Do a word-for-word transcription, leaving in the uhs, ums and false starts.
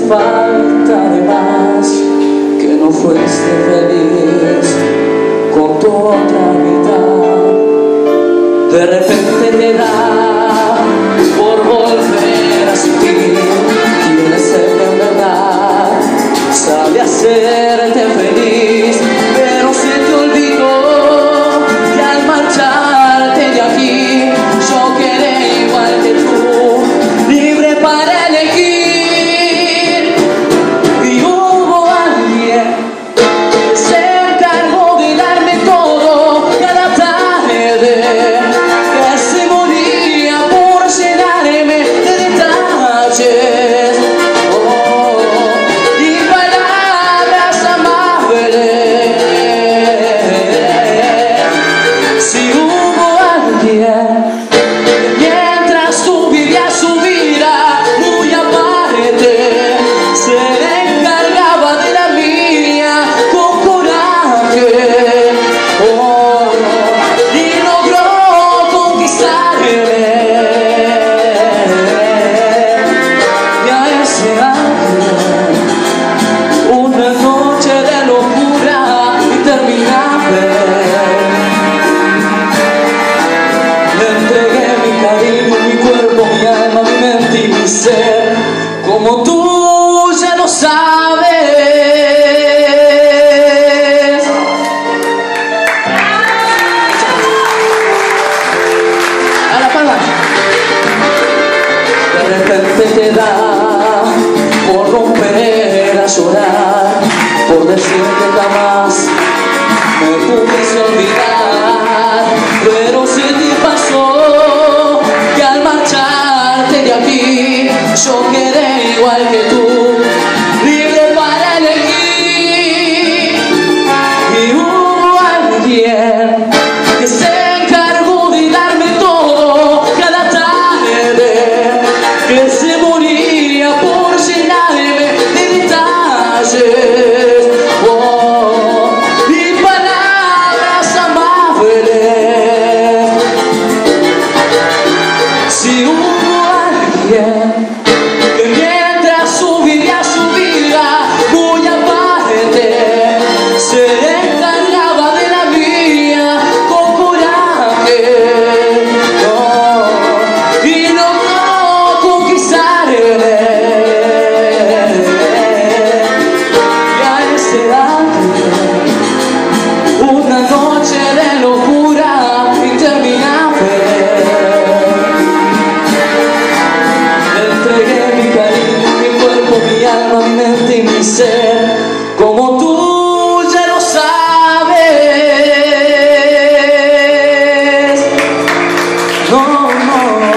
falta de más que no fuiste feliz con tu otra mitad. De repente te da por volver a sentir, quieres ser que en verdad sabe hacerte feliz, pero se te olvidó y al marcharte de aquí yo quedé igual que tú, libre para elegir. Y hubo alguien que se encargó de darme todo cada tarde, que se moría por llenarme de detalles, oh, y palabras amables. Si hubo alguien mientras tú vivías su vida muy aparte, se encargaba de la mía con coraje, oh, y logró conquistarme. Y a ese ángel una noche de locura interminable le entregué mi cariño, mi cuerpo, mi alma, mi mente y mi ser, como tú ya lo sabes. A la palma. De repente te da por romper a llorar, por decir que jamás me pudiste olvidar, pero se te pasó que al marcharte de aquí yo quedé igual que tú, libre para elegir. Y hubo alguien que se encargó de darme todo cada tarde, que se moría por llenarme de detalles, oh, y palabras amables. Si hubo alguien que mientras su vivía su vida muy aparte, se encargaba de la mía con coraje, oh, y logró conquistarme. Y a ese ángel una noche de locura interminable le entregué mi cariño, mi cuerpo, mi alma, mi mente y mi ser, como tú ya lo sabes. No, no.